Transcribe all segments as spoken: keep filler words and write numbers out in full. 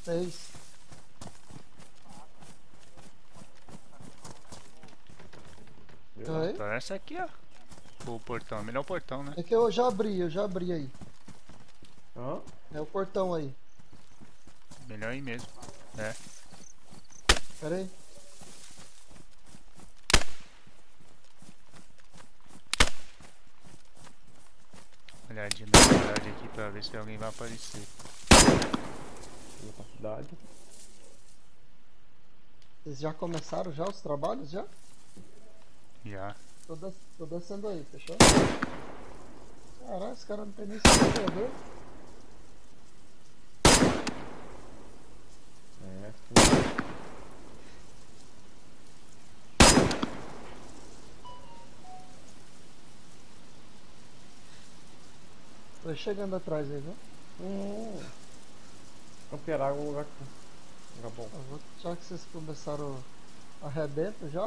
Três. Oi? Então essa aqui, ó. O portão, melhor o portão, né? É que eu já abri, eu já abri aí. Hã? É o portão aí. Melhor aí mesmo. É. Pera aí. Olhadinha na cidade aqui pra ver se alguém vai aparecer. Vou pra cidade. Vocês já começaram já os trabalhos já? Já. Tô, des tô descendo aí, fechou? Caralho, esse cara não tem nem silenciador. É, Tô chegando atrás aí, viu? Hum. Campear água é um lugar, lugar bom. Eu vou, já que vocês começaram a arrebento já.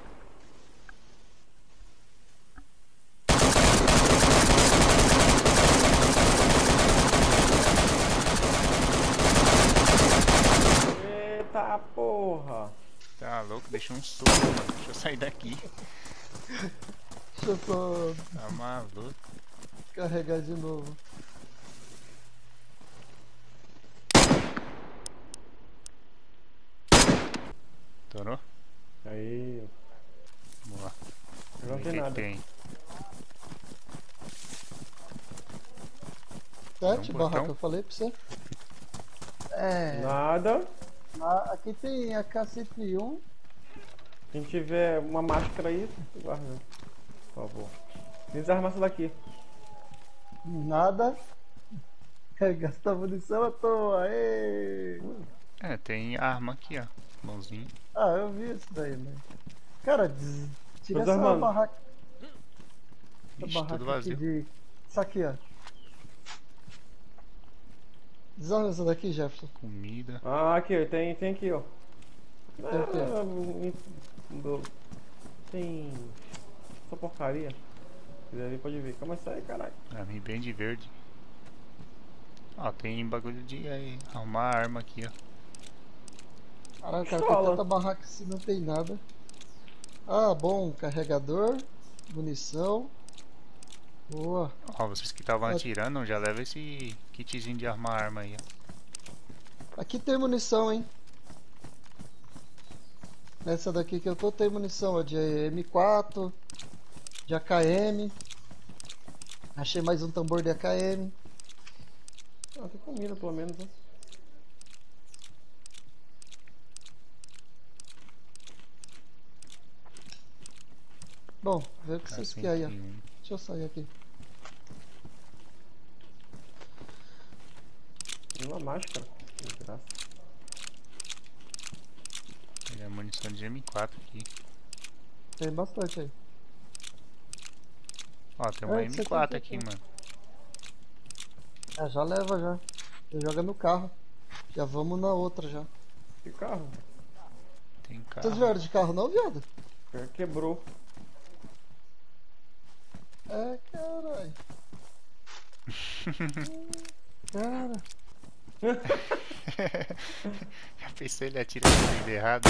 Eita porra! Tá louco, deixa um suco, mano. Deixa eu sair daqui. Deixa eu só Tá maluco. carregar de novo. Torou? Aí, Vamos lá. eu não Ver o tem que nada. que tem. Sete um barraca, portão? eu falei pra você. É. Nada. a- Aqui tem a K cento e um. Quem tiver uma máscara aí, guarda. Por favor. Desarma essa daqui. Nada. É, gastar munição à toa. Aê. É, tem arma aqui, ó. Mãozinha. Ah, eu vi isso daí, né? Cara, des... tira Tô essa desarmando. barraca. Essa Ixi, barraca tudo aqui vazio. de. Isso aqui, ó. Desarma essa daqui, Jefferson. Comida. Ah, aqui, tem, tem aqui, ó. Tem o quê? Ah, me- do- Tem. Essa porcaria. Se quiser ver, pode ver. Calma aí, caralho. Arminha bem de verde. Ó, tem bagulho de aí, arrumar arma aqui, ó. Caralho, cara, tem Pistola. tanta barraca se não tem nada. Ah, bom, carregador, munição. Boa. Ó, vocês que estavam Ah. atirando, já leva esse kitzinho de armar arma aí, ó. Aqui tem munição, hein? Nessa daqui que eu tô tem munição, ó, de M quatro, de A K M. Achei mais um tambor de A K M. Ah, tem comida pelo menos, né? Bom, vê o que vocês querem aí, ó. cento e um. Deixa eu sair aqui. Tem uma máscara. Que graça. Tem a munição de M quatro aqui. Tem bastante aí. Ó, tem uma É, você M quatro tem aqui, que- mano. É, já leva já. Já joga no carro. Já vamos na outra já. Que carro? Tem Vocês carro. vieram de carro não, viado? Que- Quebrou. É, caralho. Cara. Já pensei ele atira no meio errado.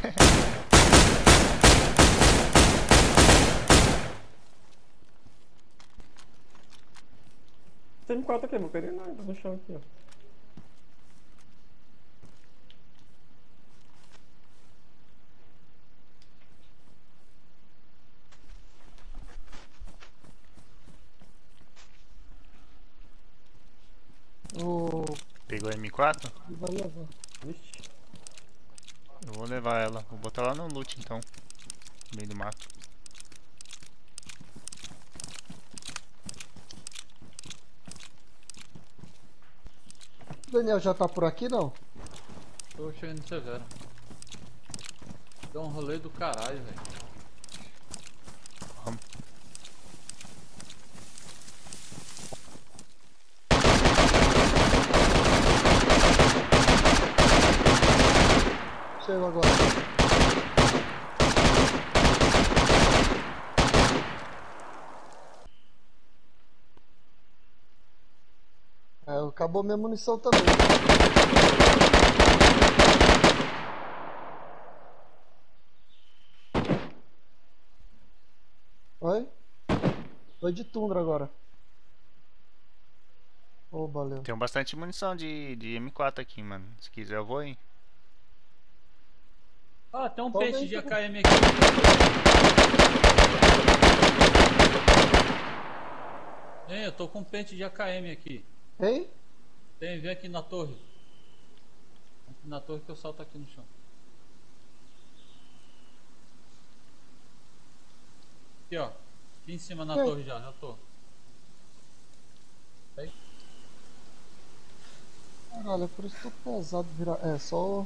Tem quatro aqui, vou querer nada no chão aqui, ó. O. Pegou a M quatro? Vai levar. Vixe. Eu vou levar ela. Vou botar lá no loot então. No meio do mato. O Daniel já tá por aqui não? Tô chegando severo. Deu um rolê do caralho, velho. Vamos. Chego agora. É, acabou minha munição também. dois de tundra agora. Ô, valeu. Tem bastante munição de, de M quatro aqui, mano. Se quiser eu vou, hein. Ah, tem um Só peixe vem de que- A K M aqui. Hein, eu tô com um pente de A K M aqui. Tem? Tem, vem aqui na torre. Aqui na torre que eu salto aqui no chão. Aqui, ó. Aqui em cima na Tem. torre já, já tô. Aí. Caralho, é por isso que eu tô pesado virar. É, só.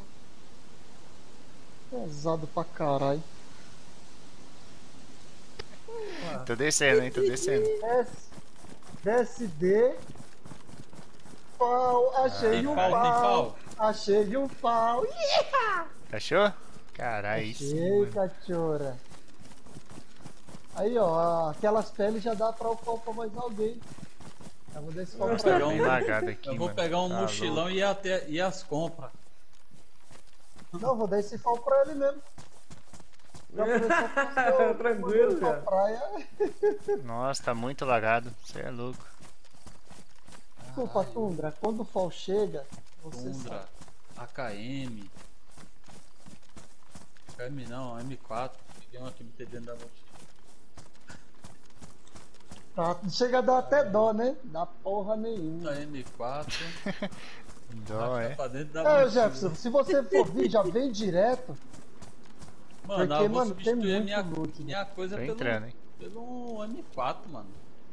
Pesado pra caralho. Tô descendo, hein, tô descendo. Desce. Desce D. Pau. Achei Tem um pau, tem pau. pau. Achei um pau. Achou? Caralho, isso. Achei, cachorra. Aí, ó, aquelas peles já dá pra upar pra mais alguém. Eu vou dar esse pau Nossa, pra tá pegar bem um- lagado aqui, Eu vou mano. pegar um Tá mochilão louco. e ir até e as compras. Não, vou dar esse pau pra ele mesmo. Já começou com o seu- Tranquilo, mandou pra cara. praia. Nossa, tá muito lagado. Você é louco. Desculpa, Tundra, quando o fall chega, você Tundra, sabe. A K M. A K M não, M quatro. Peguei um aqui dentro da mochila. Tá, chega a dar até dó, né? Dá porra nenhuma. Da M quatro. Dó, Tá é? pra dentro da É, mochila. Jefferson, se você for vir, já vem direto. Mano, porque, eu vou mano, tem substituir muito minha, loot, né? minha coisa Tô pelo, entrando, hein. pelo M quatro, mano.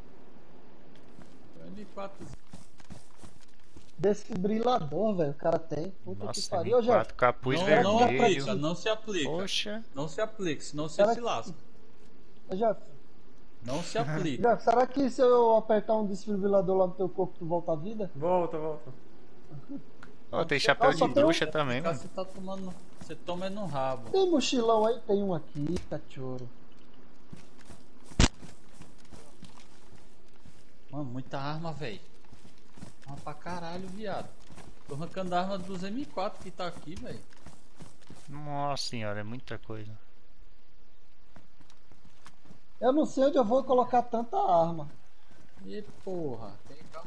O M quatro. Desfibrilador, velho, o cara tem. Puta que Nossa, pariu, Ô, M Jefferson. quatro, capuz Não, Será que não dá pra vermelho. aplica, não se aplica. Poxa. Não se aplica, senão você Será se que- lasca. Ô, Jefferson, Não se aplica. Jefferson, será que se eu apertar um desfibrilador lá no teu corpo, tu volta à vida? Volta, volta. Ó, tem chapéu Nossa, de tem um- bruxa também, Cara, mano. você tá tomando. Você toma é no rabo. Tem mochilão aí? Tem um aqui, cachorro. Mano, muita arma, velho. Arma pra caralho, viado. Tô arrancando a arma dos M quatro que tá aqui, velho. Nossa senhora, é muita coisa. Eu não sei onde eu vou colocar tanta arma. E porra. Tem carro.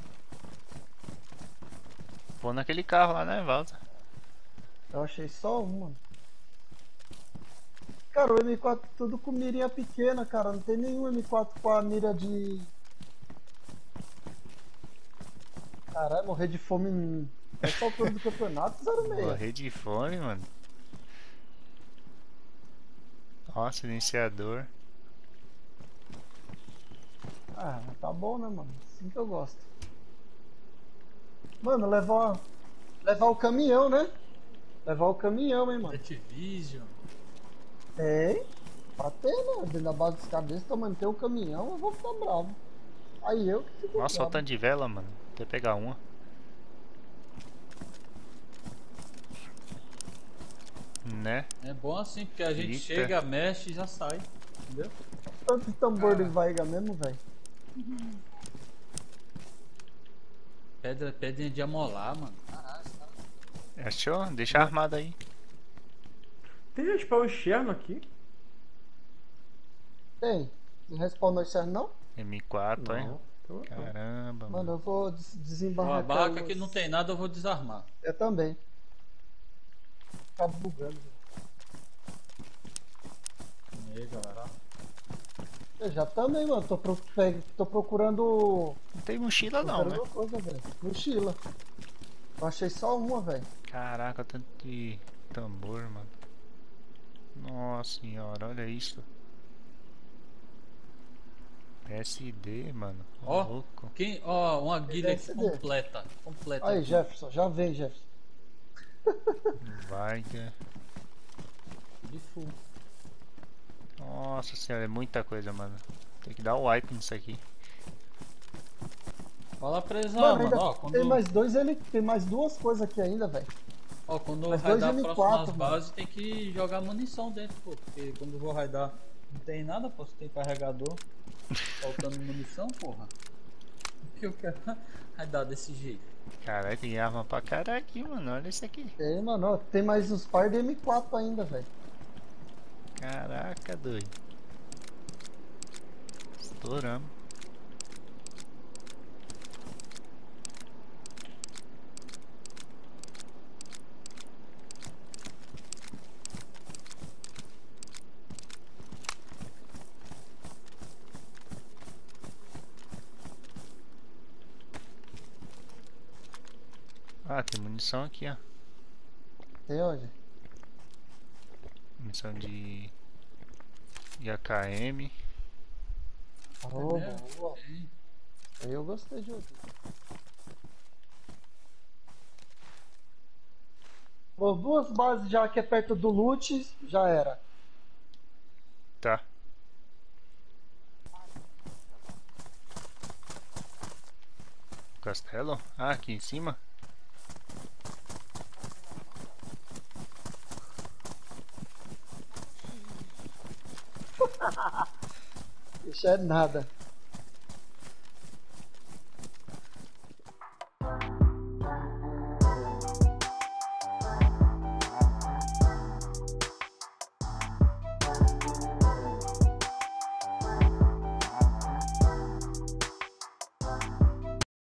Vou naquele carro lá, né, Valsa? Eu achei só um, mano. Cara, o M quatro tudo com mirinha pequena, cara. Não tem nenhum M quatro com a mira de... Caralho, morrer de fome em... Essa altura do campeonato, zero seis. Morrer de fome, mano. Nossa, iniciador. Ah, mas tá bom, né, mano? Assim que eu gosto. Mano, levar... Levar o caminhão, né? Levar o caminhão, hein, mano. Activision. Tem. Pra ter, né? Dentro da base dos caras desse tamanho, ter o caminhão, eu vou ficar bravo. Aí eu que fico Nossa, olha o bravo. tanto de vela, mano. Quer pegar uma? Né? É bom assim, porque a gente Eita. chega, mexe e já sai. Entendeu? Tanto de tambor de Cara. Vaiga mesmo, velho. Pedra, pedra de amolar, mano. Caralho, esse cara- Achou? Deixa armado aí. Tem respawn externo aqui? Tem. Não respawnou isso aí, não? M quatro, hein? Não. Então, não. Caramba, Mano, mano. eu vou des Ó, a desembarcar. barraca os- que não tem nada, eu vou desarmar. Eu também. Tá bugando. velho. E aí, galera. Eu já também, mano. Tô, pro... pe- tô procurando. Não tem mochila não, né? procurando coisa, velho. Mochila. Eu achei só uma, velho. Caraca, tanto de tambor, mano. Nossa senhora, olha isso. S D, mano. Ó. Louco. Quem, ó, uma guilha aqui L C D. completa. Completa. Aí, aqui. Jefferson. Já vem, Jefferson. Vai, que... De full. Nossa senhora, é muita coisa, mano. Tem que dar o wipe nisso aqui. Fala pra eles lá, Mano, mano. ainda Ó, quando, tem mais dois, ele tem mais duas coisas aqui ainda, velho. ó, quando mais raidar dois próximo M quatro, às mano. bases, tem que jogar munição dentro, pô. Porque quando eu vou raidar, não tem nada, pô. Você tem carregador. Faltando munição, porra. Por que eu quero raidar desse jeito? Caralho, tem arma pra caralho aqui, mano. Olha isso aqui. Tem, mano. Ó, tem mais uns par de M quatro ainda, velho. Caraca, doido. Estouramos. Ah, tem munição aqui, ó. Tem onde? Munição de. de A K M. Oh, mesmo? boa. Tem. Aí eu gostei de ouvir. Bom, duas bases já que é perto do loot, já era. Tá. Castelo? Ah, aqui em cima? Isso é nada.